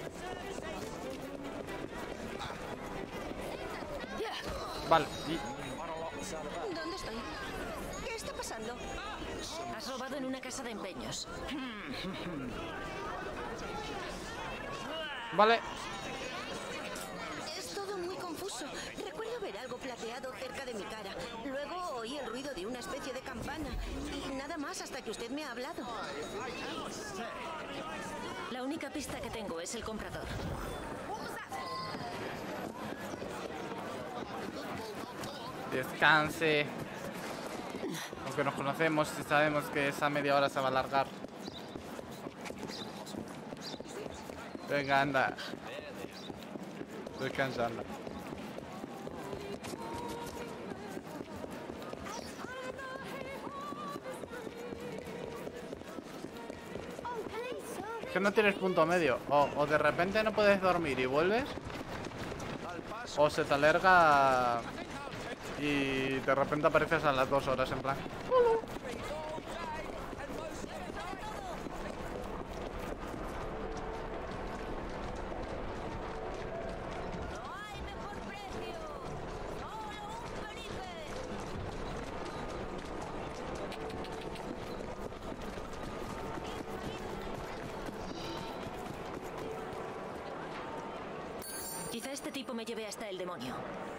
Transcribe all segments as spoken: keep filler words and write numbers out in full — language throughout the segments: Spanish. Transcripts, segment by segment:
Vale. Y... ¿Dónde estoy? ¿Qué está pasando? Has robado en una casa de empeños. Vale. Es todo muy confuso. Recuerdo ver algo plateado cerca de mi cara. Luego oí el ruido de una especie de campana. Y nada más hasta que usted me ha hablado. La única pista que tengo es el comprador. Descanse. Aunque nos conocemos y sabemos que esa media hora se va a alargar. Venga, anda. Descansa, anda. Es que no tienes punto medio. O, o de repente no puedes dormir y vuelves. O se te alarga y de repente apareces a las dos horas en plan. Quizá este tipo me lleve hasta el demonio.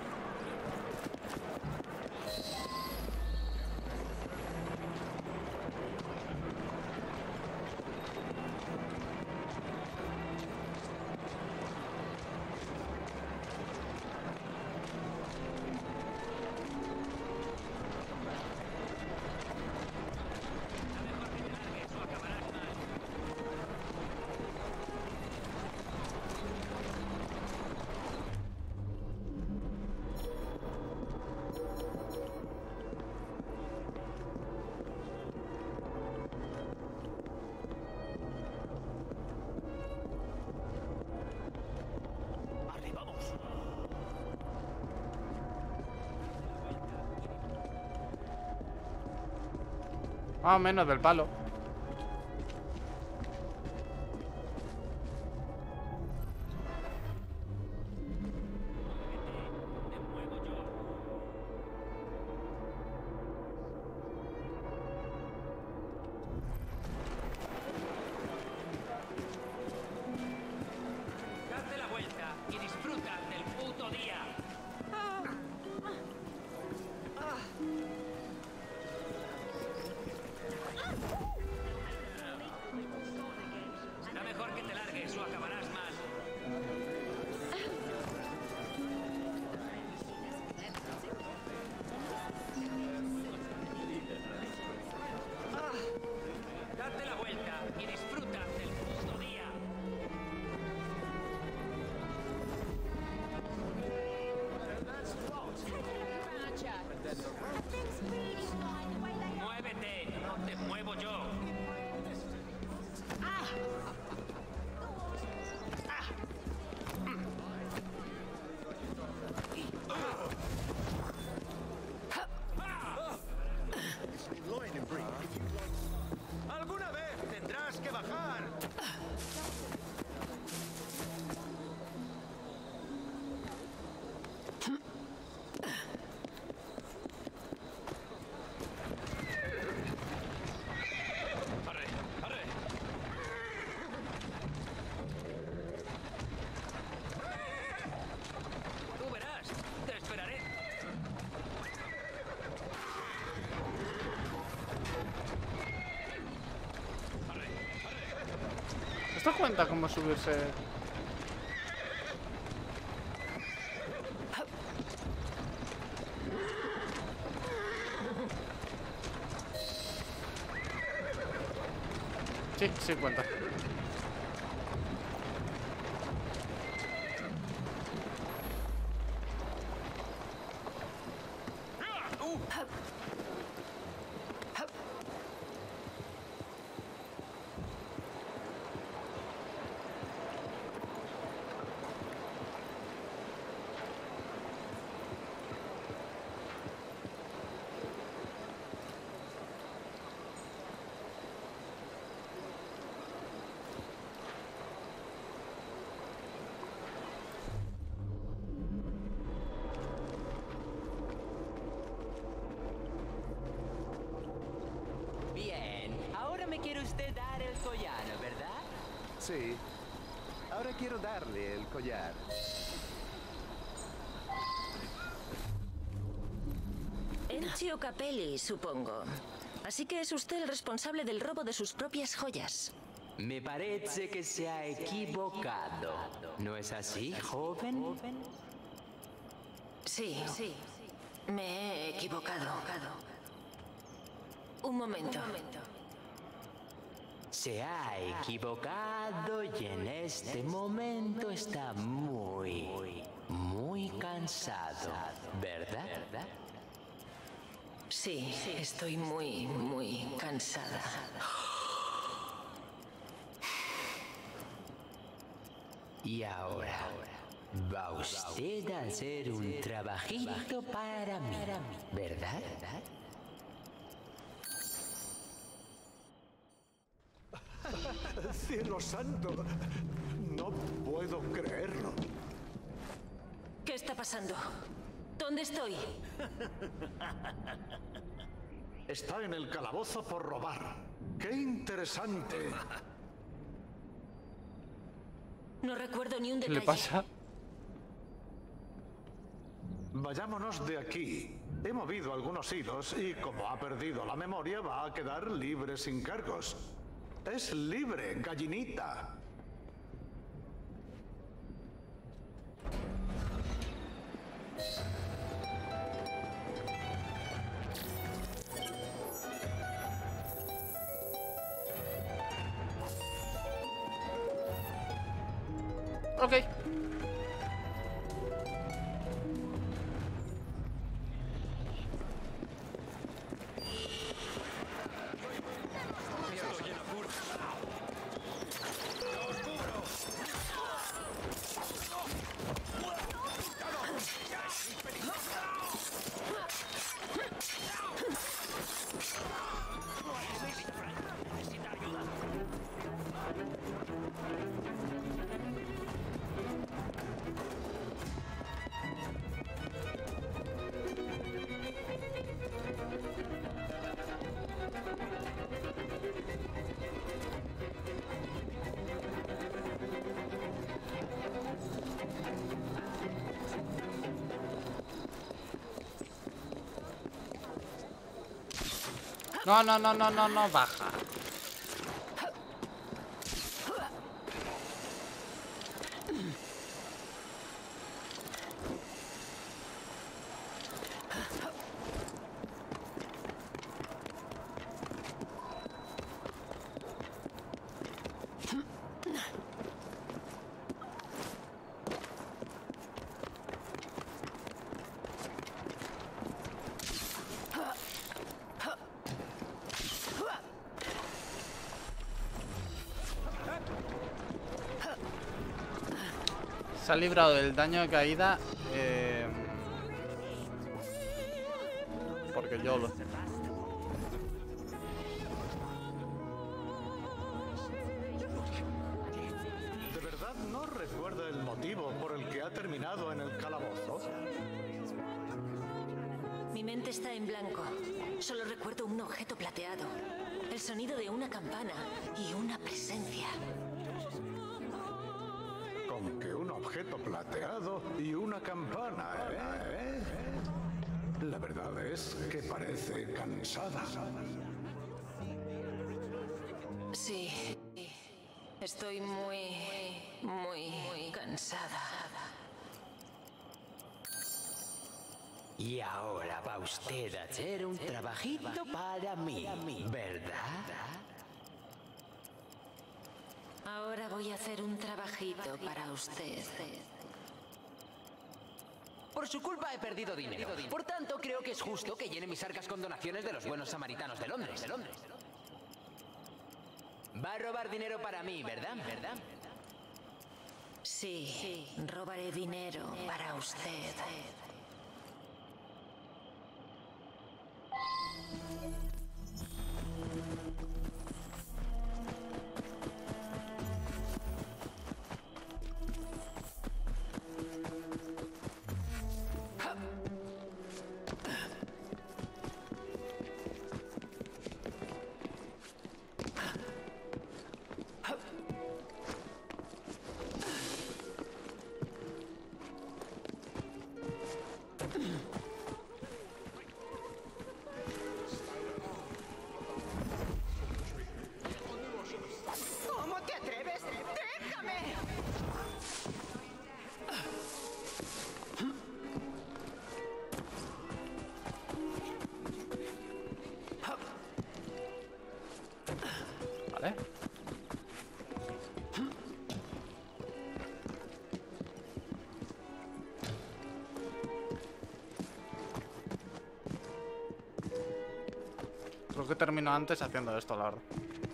Más o menos del palo. Date la vuelta y disfruta del puto día. Será mejor que te largues o acabarás mal. Date la vuelta y disfruta del puto día. Muévete, no te muevo yo. Alguna vez tendrás que bajar. Arre, arre. Tú verás, te esperaré. ¿Esto cuenta cómo subirse? Sí, sí cuenta. Sí. Ahora quiero darle el collar. Encio Capelli, supongo. Así que es usted el responsable del robo de sus propias joyas. Me parece que se ha equivocado. ¿No es así, joven? Sí, sí. Me he equivocado. Un momento. Se ha equivocado y en este momento está muy, muy cansado, ¿verdad? Sí, estoy muy, muy cansada. Y ahora va usted a hacer un trabajito para mí, ¿verdad? ¡Cielo santo! No puedo creerlo. ¿Qué está pasando? ¿Dónde estoy? Está en el calabozo por robar. ¡Qué interesante! No recuerdo ni un ¿Qué detalle. le pasa? Vayámonos de aquí. He movido algunos hilos y como ha perdido la memoria va a quedar libre sin cargos. Es libre, gallinita. Ok. No, no, no, no, no, no, baja. Se ha librado del daño de caída eh, porque yo lo... ¿De verdad no recuerda el motivo por el que ha terminado en el calabozo? Mi mente está en blanco. Solo recuerdo un objeto plateado, el sonido de una campana y una presencia. Con que un objeto plateado y una campana, ¿eh? La verdad es que parece cansada. Sí, estoy muy, muy, muy cansada. Y ahora va usted a hacer un trabajito para mí, ¿verdad? Ahora voy a hacer un trabajito para usted. Por su culpa he perdido dinero. Por tanto, creo que es justo que llene mis arcas con donaciones de los buenos samaritanos de Londres. Va a robar dinero para mí, ¿verdad? ¿Verdad? Sí, robaré dinero para usted. Creo que termino antes haciendo esto, la verdad.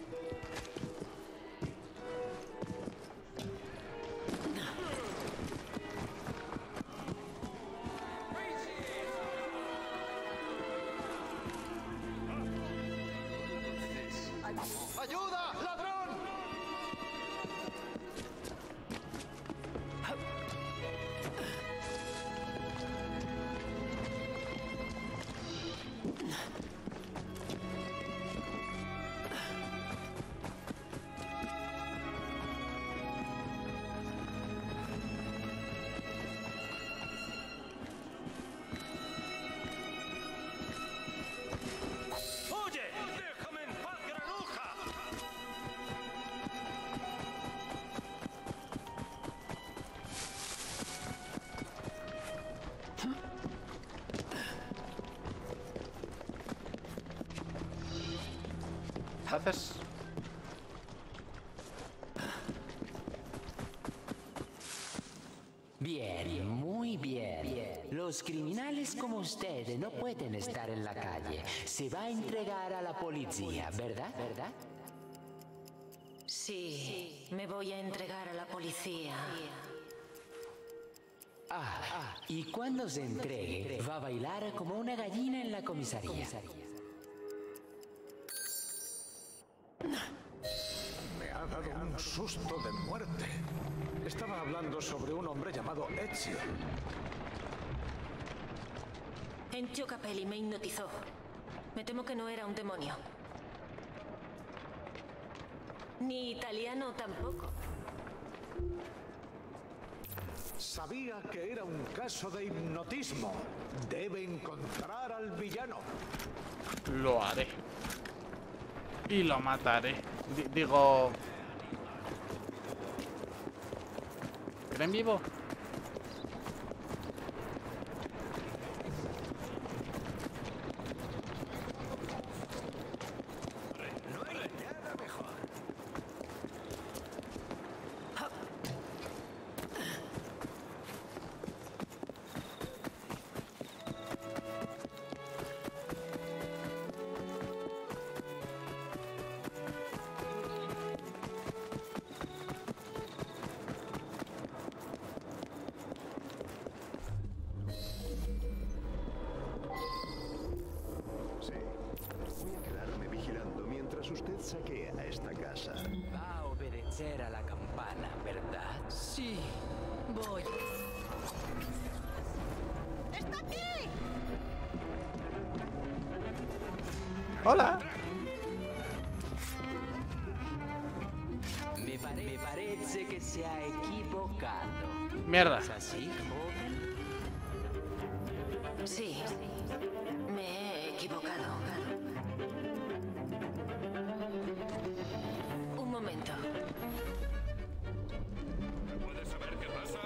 ¡Ayuda, ladrón! ¡Oye! ¡Déjame en paz, granuja! Haces... Bien, muy bien. Los criminales como usted no pueden estar en la calle. Se va a entregar a la policía, ¿verdad? ¿Verdad? Sí, me voy a entregar a la policía. Ah, y cuando se entregue, va a bailar como una gallina en la comisaría. Me ha dado un susto de muerte. Estaba hablando sobre un hombre llamado Ezio. Enzio Capelli me hipnotizó. Me temo que no era un demonio. Ni italiano tampoco. Sabía que era un caso de hipnotismo. Debe encontrar al villano. Lo haré. Y lo mataré. D digo... ¿Creen vivo? Usted saquea esta casa. Va a obedecer a la campana, ¿verdad? Sí, voy. ¡Está aquí! ¡Hola! Me, pare- me parece que se ha equivocado. Mierda. ¿Es así, joven? Sí, me he equivocado. Un momento. ¿Puedes saber qué pasa?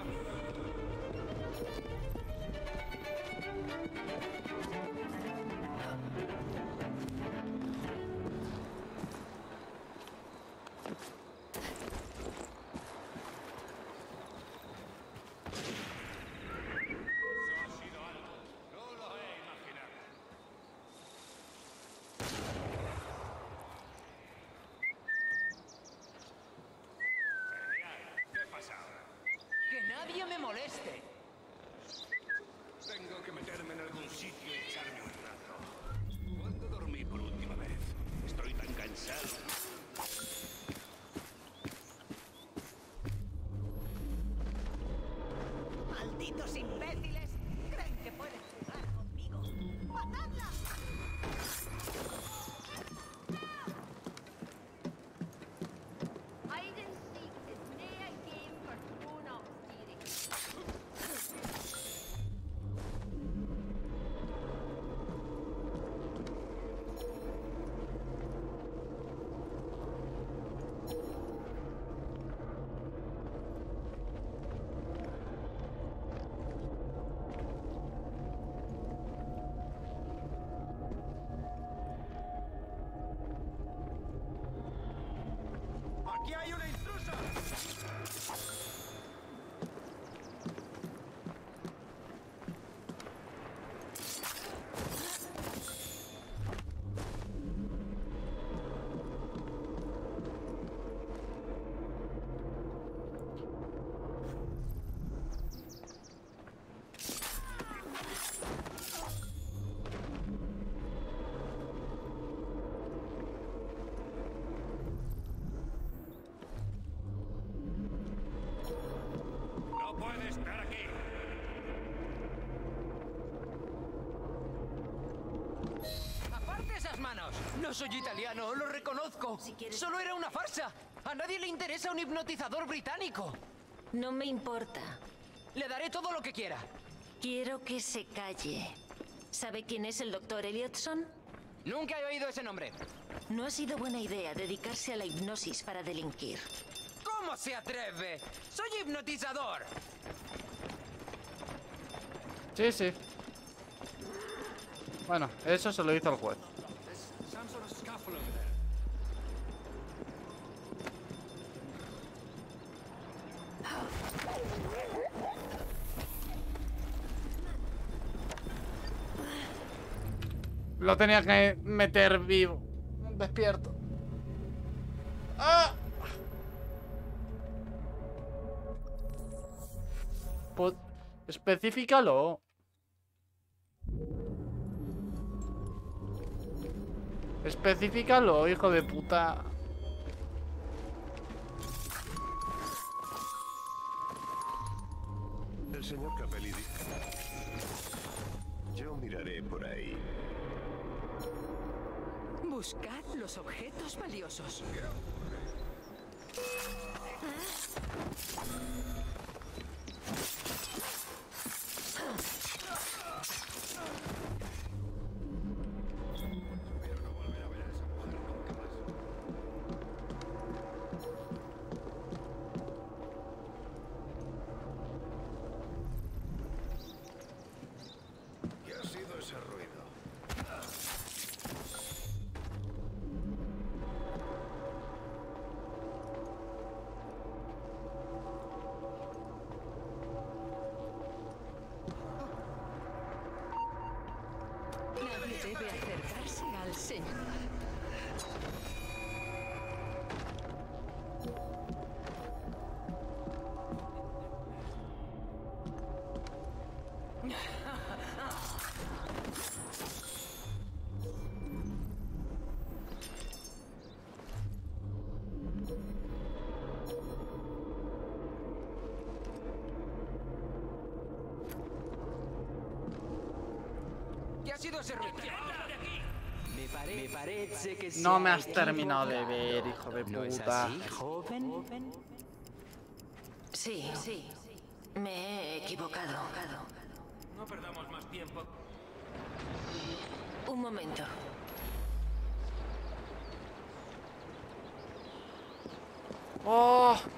Que nadie me moleste. Tengo que meterme en algún sitio y echarme un rato. ¿Cuándo dormí por última vez? Estoy tan cansado. ¡Malditos imbéciles! ¿Creen que pueden jugar conmigo? ¡Matadla! ¡Aquí hay una intrusa! No soy italiano, lo reconozco. Si quieres- Solo era una farsa. A nadie le interesa un hipnotizador británico. No me importa. Le daré todo lo que quiera. Quiero que se calle. ¿Sabe quién es el doctor Elliotson? Nunca he oído ese nombre. No ha sido buena idea dedicarse a la hipnosis para delinquir. ¿Cómo se atreve? ¡Soy hipnotizador! Sí, sí. Bueno, eso se lo hizo el juez. Lo tenía que meter vivo. Despierto. ¡Ah! Pues, específicalo. Específicalo, hijo de puta. El señor Capelli dice... Yo miraré por ahí. Buscad los objetos valiosos. ¿Qué ha sido ese ruido? Nadie debe acercarse al señor. ¿Qué ha sido ese ruido? Me, pare- me parece que se No me ha has terminado de equivocado. ver, hijo de ¿No es puta. así, joven? Sí, sí. Me he equivocado. No perdamos más tiempo. Un momento. Oh,